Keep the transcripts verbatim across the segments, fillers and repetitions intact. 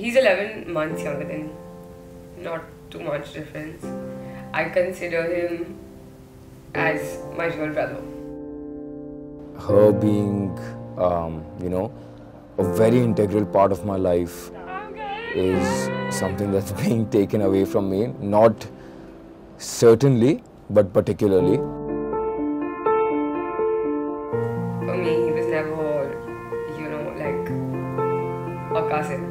He's eleven months younger than me. Not too much difference. I consider him as my real brother. Her being, um, you know, a very integral part of my life is something that's being taken away from me. Not certainly, but particularly. For me, he was never, you know, like a cousin.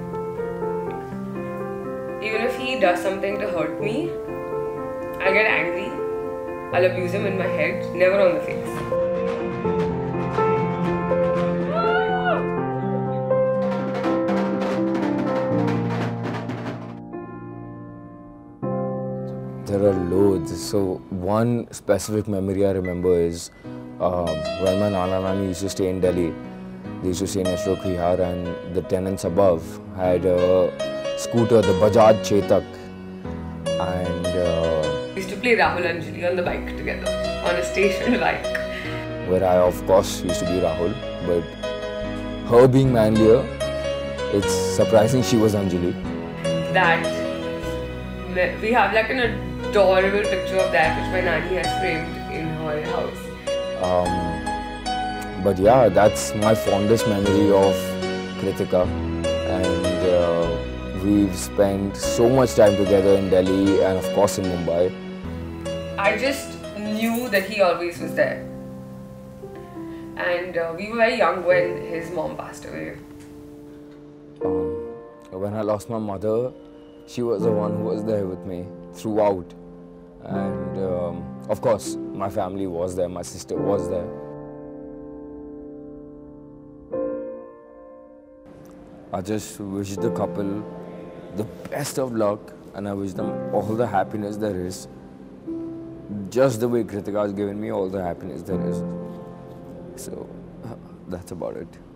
Even if he does something to hurt me, I'll get angry. I'll abuse him in my head, never on the face. There are loads. So one specific memory I remember is um, when my Nana Nani used to stay in Delhi. They used to stay in Ashok Vihar, and the tenants above had a scooter, the Bajaj Chetak. And uh, We used to play Rahul and Anjali on the bike together, on a station bike. Where I, of course, used to be Rahul. But her being manlier, it's surprising she was Anjali. That we have like an adorable picture of that which my nanny has framed in her house. Um, but yeah, that's my fondest memory of Kritika, and uh, we've spent so much time together in Delhi and of course in Mumbai. I just knew that he always was there. And uh, we were very young when his mom passed away. Um, when I lost my mother, she was the one who was there with me throughout. And um, of course, my family was there, my sister was there. I just wish the couple the best of luck, and I wish them all the happiness there is. Just the way Kritika has given me all the happiness there is. So, that's about it.